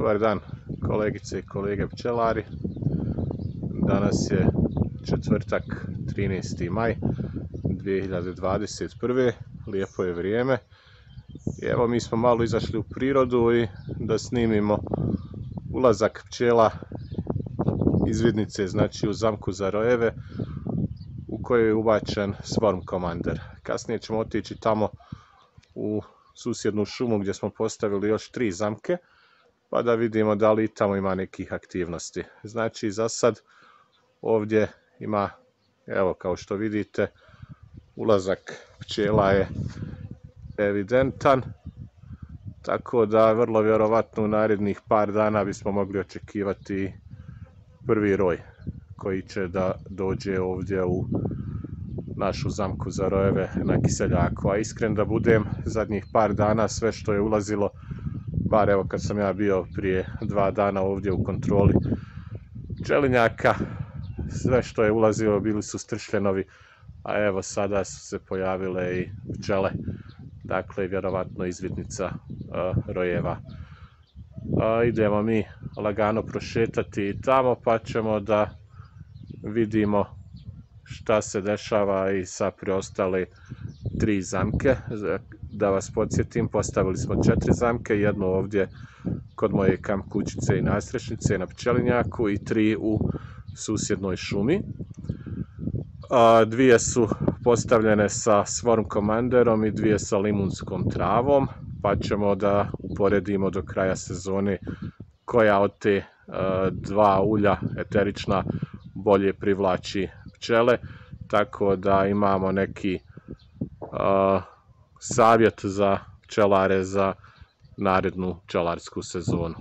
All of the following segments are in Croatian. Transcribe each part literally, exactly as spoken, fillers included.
Dobar dan kolegice i kolege pčelari. Danas je četvrtak trinaesti maj dvije hiljade dvadeset prve. Lijepo je vrijeme. I evo mi smo malo izašli u prirodu i da snimimo ulazak pčela izvidnice, znači u zamku za rojeve u kojoj je ubačen Swarm Commander. Kasnije ćemo otići tamo u susjednu šumu gdje smo postavili još tri zamke, pa da vidimo da li tamo ima nekih aktivnosti. Znači za sad ovdje ima, evo kao što vidite, ulazak pčela je evidentan, tako da vrlo vjerovatno u narednih par dana bismo mogli očekivati prvi roj koji će da dođe ovdje u našu zamku za rojeve na Kiseljaku. A iskren da budem, zadnjih par dana sve što je ulazilo, bar evo kad sam ja bio prije dva dana ovdje u kontroli pčelinjaka, sve što je ulazilo bili su stršljenovi, a evo sada su se pojavile i pčele, dakle vjerovatno izvidnica uh, rojeva. Uh, idemo mi lagano prošetati i tamo, pa ćemo da vidimo šta se dešava i sa preostale tri zamke. Da vas podsjetim, postavili smo četiri zamke, jednu ovdje kod moje kamp kućice i nadstrešnice na pčelinjaku i tri u susjednoj šumi. A, dvije su postavljene sa Swarm Commanderom i dvije sa limunskom travom, pa ćemo da uporedimo do kraja sezone koja od te a, dva ulja eterična bolje privlači pčele, tako da imamo neki a, savjet za pčelare za narednu pčelarsku sezonu.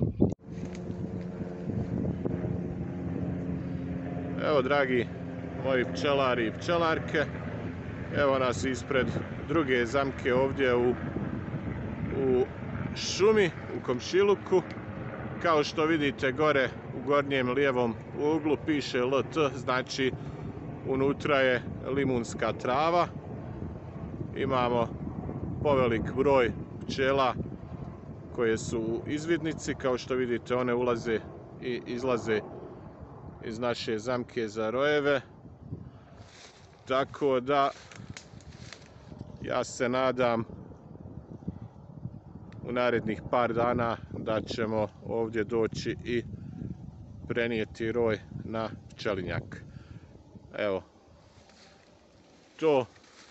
Evo dragi moji pčelari i pčelarke, evo nas ispred druge zamke ovdje u, u šumi, u komšiluku. Kao što vidite gore u gornjem lijevom uglu piše L T, znači unutra je limunska trava. Imamo povelik broj pčela koje su u izvidnici. Kao što vidite, one ulaze i izlaze iz naše zamke za rojeve. Tako da ja se nadam u narednih par dana da ćemo ovdje doći i prenijeti roj na pčelinjak. Evo, to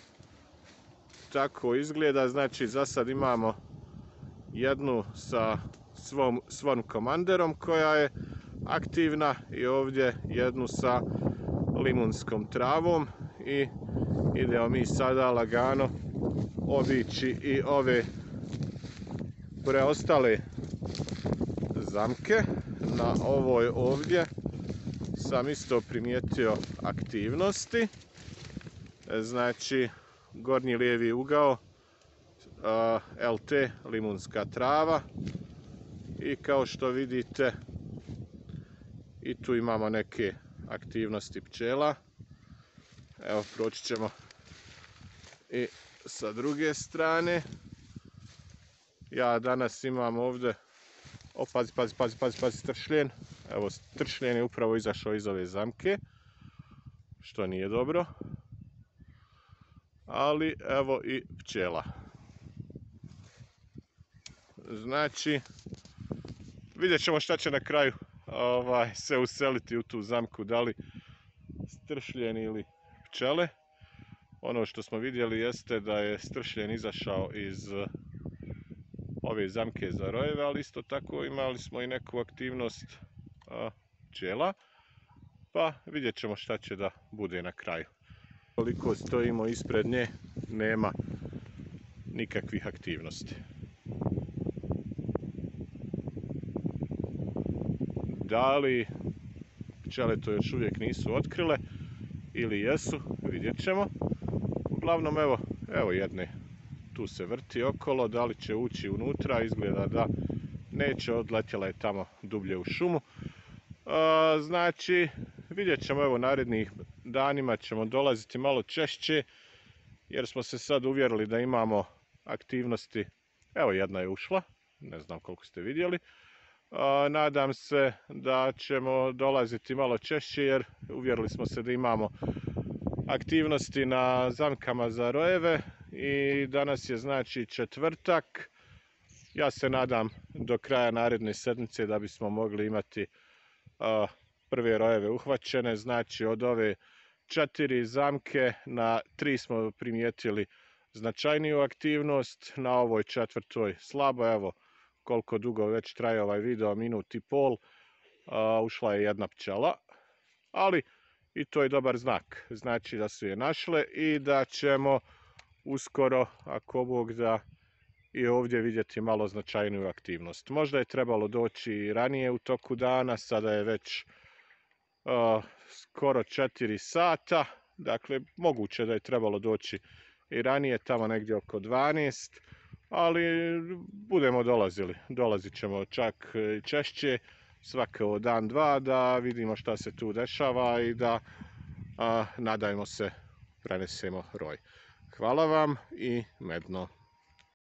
tako izgleda. Znači za sad imamo jednu sa Swarm Commanderom koja je aktivna i ovdje jednu sa limunskom travom i idemo mi sada lagano obići i ove preostale zamke. Na ovoj ovdje sam isto primijetio aktivnosti, znači gornji lijevi ugao L T limunska trava i kao što vidite i tu imamo neke aktivnosti pčela. Evo proći ćemo i sa druge strane. Ja danas imam ovdje, o pazi, pazi, pazi, pazi, pazi, stršljen. Evo stršljen je upravo izašao iz ove zamke, što nije dobro. Ali evo i pčela. Znači, vidjet ćemo šta će na kraju ovaj, se useliti u tu zamku, da li stršljen ili pčele. Ono što smo vidjeli jeste da je stršljen izašao iz ove zamke za rojeve, ali isto tako imali smo i neku aktivnost a, pčela, pa vidjet ćemo šta će da bude na kraju. Koliko stojimo ispred nje, nema nikakvih aktivnosti. Da li pčele to još uvijek nisu otkrile ili jesu, vidjet ćemo. Uglavnom evo, evo jedne tu se vrti okolo, da li će ući unutra, izgleda da neće, odletjela je tamo dublje u šumu. A, znači vidjet ćemo, evo narednih danima ćemo dolaziti malo češće jer smo se sad uvjerili da imamo aktivnosti. Evo jedna je ušla, ne znam koliko ste vidjeli. Nadam se da ćemo dolaziti malo češće jer uvjerili smo se da imamo aktivnosti na zamkama za rojeve i danas je znači četvrtak. Ja se nadam do kraja naredne sedmice da bismo mogli imati prve rojeve uhvaćene. Znači od ove četiri zamke na tri smo primijetili značajniju aktivnost, na ovoj četvrtoj slabo. Evo koliko dugo već traje ovaj video, minut i pol, ušla je jedna pčela, ali i to je dobar znak, znači da su je našle i da ćemo uskoro, ako Bog da, i ovdje vidjeti malo značajniju aktivnost. Možda je trebalo doći i ranije u toku dana, sada je već uh, skoro četiri sata, dakle moguće da je trebalo doći i ranije, tamo negdje oko dvanaest, ali budemo dolazili, dolazit ćemo čak i češće, svako dan dva, da vidimo šta se tu dešava i da a, nadajmo se prenesemo roj. Hvala vam i medno.